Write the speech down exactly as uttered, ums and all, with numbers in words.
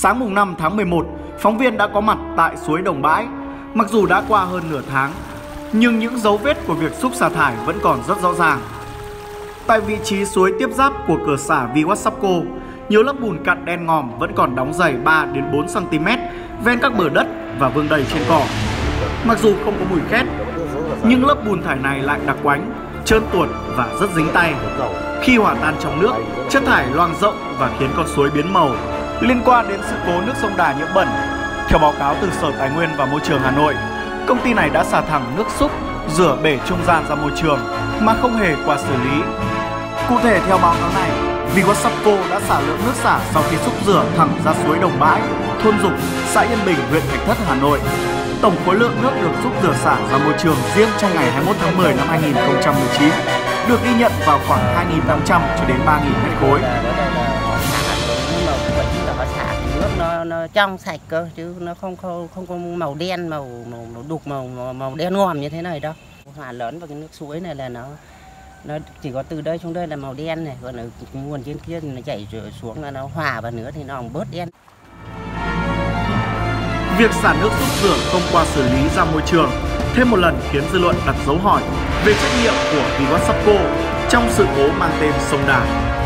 Sáng mùng năm tháng mười một, phóng viên đã có mặt tại suối Đồng Bãi. Mặc dù đã qua hơn nửa tháng, nhưng những dấu vết của việc xúc xả thải vẫn còn rất rõ ràng. Tại vị trí suối tiếp giáp của cửa xả ViWasapco, nhiều lớp bùn cặn đen ngòm vẫn còn đóng dày ba đến bốn xăng-ti-mét ven các bờ đất và vương đầy trên cỏ. Mặc dù không có mùi khét, nhưng lớp bùn thải này lại đặc quánh, trơn tuột và rất dính tay. Khi hòa tan trong nước, chất thải loang rộng và khiến con suối biến màu. Liên quan đến sự cố nước sông Đà nhiễm bẩn, theo báo cáo từ Sở Tài nguyên và Môi trường Hà Nội, công ty này đã xả thẳng nước xúc rửa bể trung gian ra môi trường mà không hề qua xử lý. Cụ thể theo báo cáo này, ViWasapco đã xả lượng nước xả sau khi xúc rửa thẳng ra suối Đồng Bãi, thôn Dục, xã Yên Bình, huyện Thạch Thất, Hà Nội. Tổng khối lượng nước được xúc rửa xả ra môi trường riêng trong ngày hai mươi mốt tháng mười năm hai nghìn không trăm mười chín được ghi nhận vào khoảng hai nghìn tám trăm cho đến ba nghìn mét khối. Họ xả nước nó, nó trong sạch cơ, chứ nó không không không có màu đen, màu màu, màu đục, màu, màu màu đen ngòm như thế này đâu. Hòa lớn vào cái nước suối này là nó nó chỉ có từ đây xuống đây là màu đen này, còn ở nguồn trên kia thì nó chảy xuống là nó hòa vào nữa thì nó bớt đen. Việc xả nước xúc rửa không qua xử lý ra môi trường thêm một lần khiến dư luận đặt dấu hỏi về trách nhiệm của ViWasapco trong sự cố mang tên sông Đà.